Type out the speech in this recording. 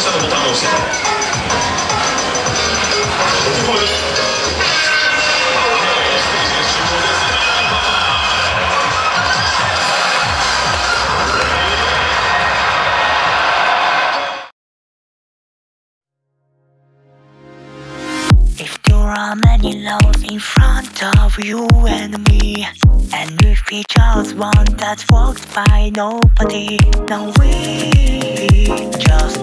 下のボタンを押してください。男に If there are many roads in front of you and me, and if we just one that walks by nobody, then we just